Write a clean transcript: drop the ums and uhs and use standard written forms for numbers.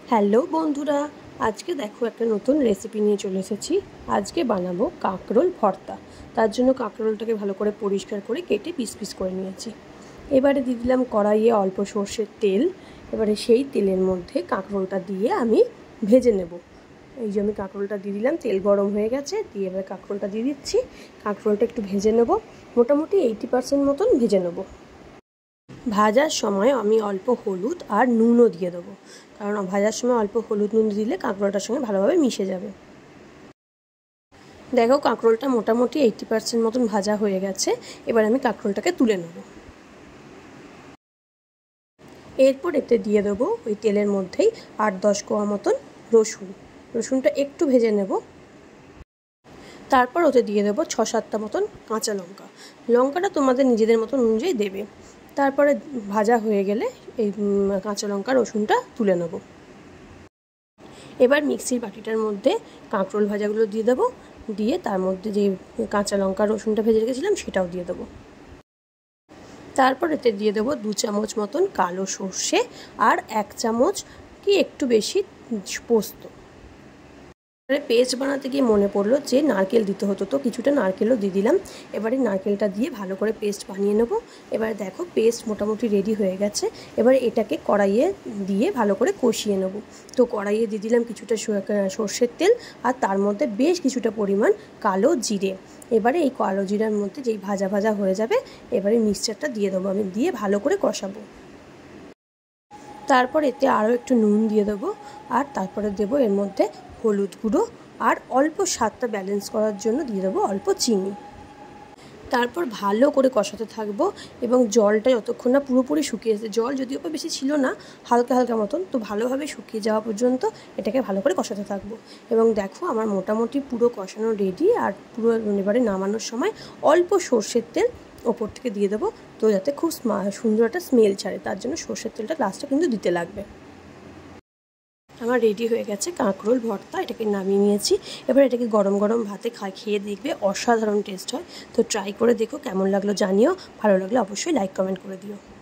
Hello বন্ধুরা, আজকে দেখো একটা নতুন রেসিপি নিয়ে চলে এসেছি। আজকে বানাবো কাঁকরোল ভর্তা। তার জন্য কাঁকরোলটাকে ভালো করে পরিষ্কার করে কেটে পিস পিস করে নিয়েছি। এবারে দিয়ে দিলাম কড়াইয়ে অল্প সর্ষের তেল। এবারে সেই তেলের মধ্যে কাঁকরোলটা দিয়ে আমি ভেজে নেব। এই যে আমি কাঁকরোলটা দিয়ে দিলাম, তেল গরম হয়ে গেছে, দিয়ে এবার কাঁকরোলটা দিয়ে দিচ্ছি। কাঁকরোলটা একটু ভেজে নেব, মোটামুটি 80% মতন ভেজে নেব। ভাজার সময় আমি অল্প হলুদ আর নুনও দিয়ে দেবো, কারণ ভাজার সময় অল্প হলুদ নুন দিলে কাঁকরোলটার সঙ্গে ভালোভাবে মিশে যাবে। দেখো কাঁকরোলটা মোটামুটি 80% মতন ভাজা হয়ে গেছে। এবার আমি কাঁকরোলটাকে তুলে নেব। এরপর এতে দিয়ে দেবো ওই তেলের মধ্যেই 8-10 কোয়া মতন রসুনটা একটু ভেজে নেব। তারপর ওতে দিয়ে দেবো 6-7টা মতন কাঁচা লঙ্কাটা তোমাদের নিজেদের মতন অনুযায়ী দেবে। তারপরে ভাজা হয়ে গেলে এই কাঁচা লঙ্কা রসুনটা তুলে নেব। এবার মিক্সির বাটিটার মধ্যে কাঁকরোল ভাজাগুলো দিয়ে দেবো, দিয়ে তার মধ্যে যে কাঁচা লঙ্কা রসুনটা ভেজে রেখেছিলাম সেটাও দিয়ে দেবো। তারপর এতে দিয়ে দেবো 2 চামচ মতন কালো সর্ষে আর 1 চামচ কি একটু বেশি পোস্ত। পেস্ট বানাতে গিয়ে মনে পড়লো যে নারকেল দিতে হতো, তো কিছুটা নারকেলও দিয়ে দিলাম। এবারে নারকেলটা দিয়ে ভালো করে পেস্ট বানিয়ে নেব। এবারে দেখো পেস্ট মোটামুটি রেডি হয়ে গেছে। এবারে এটাকে কড়াইয়ে দিয়ে ভালো করে কষিয়ে নেব। তো কড়াইয়ে দিয়ে দিলাম কিছুটা সর্ষের তেল আর তার মধ্যে বেশ কিছুটা পরিমাণ কালো জিরে। এবারে এই কালো জিরার মধ্যে যেই ভাজা ভাজা হয়ে যাবে, এবারে মিক্সচারটা দিয়ে দেবো আমি, দিয়ে ভালো করে কষাবো। তারপর এতে আরও একটু নুন দিয়ে দেবো, আর তারপরে দেবো এর মধ্যে হলুদ গুঁড়ো, আর অল্প স্বাদটা ব্যালেন্স করার জন্য দিয়ে দেবো অল্প চিনি। তারপর ভালো করে কষাতে থাকবো এবং জলটা যতক্ষণ না পুরোপুরি শুকিয়ে যাচ্ছে, জল যদিও বেশি ছিল না, হালকা হালকা মতন, তো ভালোভাবে শুকিয়ে যাওয়া পর্যন্ত এটাকে ভালো করে কষাতে থাকবো। এবং দেখো আমার মোটামুটি পুরো কষানো রেডি। আর পুরো এবারে নামানোর সময় অল্প সর্ষের তেল ওপর থেকে দিয়ে দেবো, তো যাতে খুব সুন্দর একটা স্মেল ছাড়ে, তার জন্য সর্ষের তেলটা লাস্টে কিন্তু দিতে লাগবে। আমার রেডি হয়ে গেছে কাঁকরোল ভর্তা, এটাকে নামিয়ে নিয়েছি। এবার এটাকে গরম গরম ভাতে খেয়ে দেখবে, অসাধারণ টেস্ট হয়। তো ট্রাই করে দেখো, কেমন লাগলো জানিও, ভালো লাগলে অবশ্যই লাইক কমেন্ট করে দিও।